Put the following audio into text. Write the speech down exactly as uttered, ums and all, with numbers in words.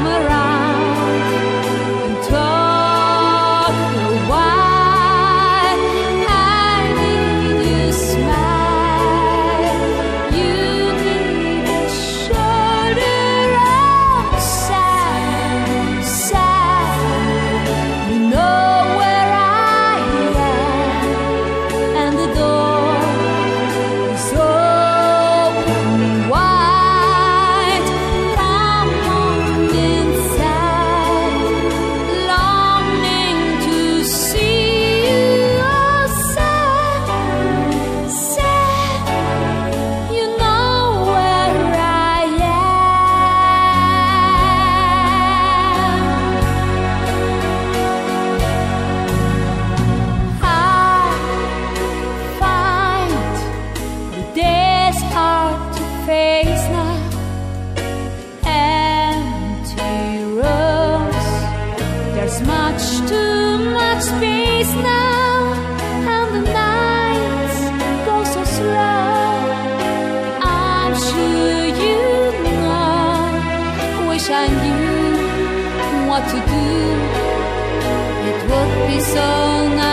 come around and talk a while. I need you smile. You need a shoulder of sand, sand. You know where I am, and the door is open wide. Come on inside, longing to see you. Oh, sad, sad, you know where I am. I find the day's hard to face now. Empty rooms, there's much too much space now, and the nights go so slow. I'm sure you know. Wish I knew what to do. It would be so nice.